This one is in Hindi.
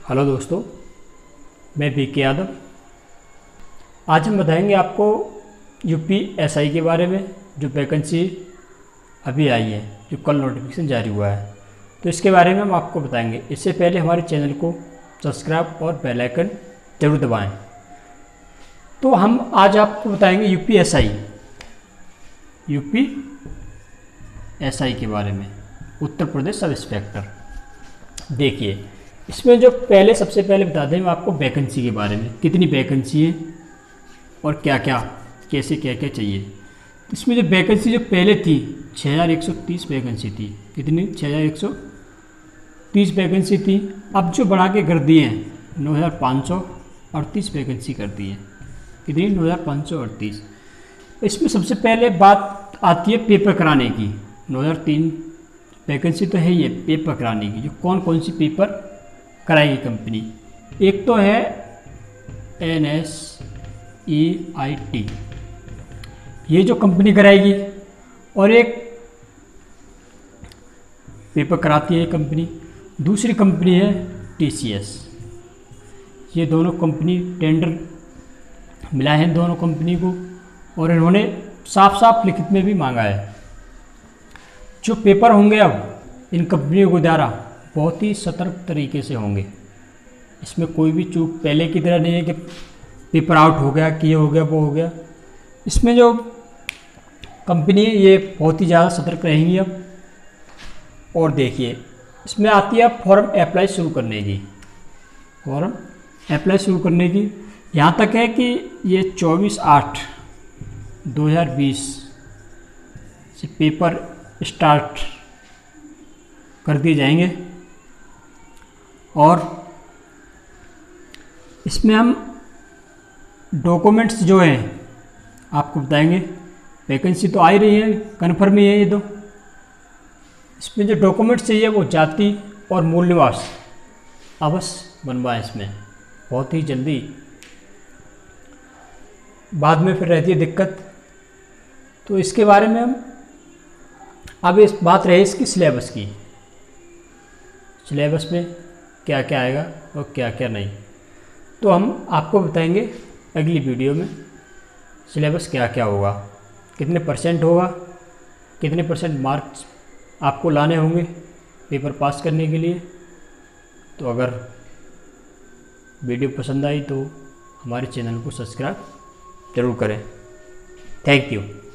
हेलो दोस्तों, मैं बीके यादव। आज हम बताएंगे आपको यूपीएसआई के बारे में, जो वैकेंसी अभी आई है, जो कल नोटिफिकेशन जारी हुआ है। तो इसके बारे में हम आपको बताएंगे। इससे पहले हमारे चैनल को सब्सक्राइब और बेल आइकन जरूर दबाएं। तो हम आज आपको बताएंगे यूपीएसआई के बारे में, उत्तर प्रदेश सब इंस्पेक्टर। देखिए, इसमें जो सबसे पहले बता दें हम आपको वैकेंसी के बारे में, कितनी वैकेंसी है और क्या क्या चाहिए। तो इसमें जो वैकेंसी जो पहले थी 6130 वैकेंसी थी। कितनी? 6130 वैकेंसी थी। अब जो बढ़ा के कर दिए हैं 9538 वैकेंसी कर दी है। कितनी? 9538। इसमें सबसे पहले बात आती है पेपर कराने की। 9003 वैकेंसी तो है ही है पेपर कराने की। जो कौन कौन सी पेपर कराएगी कंपनी? एक तो है NSEIT, ये जो कंपनी कराएगी, और एक पेपर कराती है कंपनी। दूसरी कंपनी है TCS। ये दोनों कंपनी टेंडर मिला है दोनों कंपनी को, और इन्होंने साफ साफ लिखित में भी मांगा है। जो पेपर होंगे अब इन कंपनियों के द्वारा बहुत ही सतर्क तरीके से होंगे। इसमें कोई भी चूक पहले की तरह नहीं है कि पेपर आउट हो गया, कि ये हो गया, वो हो गया। इसमें जो कंपनी है ये बहुत ही ज़्यादा सतर्क रहेंगी अब। और देखिए, इसमें आती है फॉर्म अप्लाई शुरू करने की। फॉर्म अप्लाई शुरू करने की यहाँ तक है कि ये 24/8/2020 से पेपर स्टार्ट कर दिए जाएंगे। और इसमें हम डॉक्यूमेंट्स जो हैं आपको बताएंगे। वैकेंसी तो आ ही रही है, कन्फर्म ही है ये तो। इसमें जो डॉक्यूमेंट्स चाहिए वो जाति और मूल निवास अवश्य बनवाएं। इसमें बहुत ही जल्दी, बाद में फिर रहती है दिक्कत। तो इसके बारे में हम अब इस बात रहे इसकी सिलेबस की। सिलेबस में क्या क्या आएगा और क्या क्या नहीं, तो हम आपको बताएंगे अगली वीडियो में सिलेबस क्या क्या होगा, कितने परसेंट होगा, कितने परसेंट मार्क्स आपको लाने होंगे पेपर पास करने के लिए। तो अगर वीडियो पसंद आई तो हमारे चैनल को सब्सक्राइब ज़रूर करें। Thank you.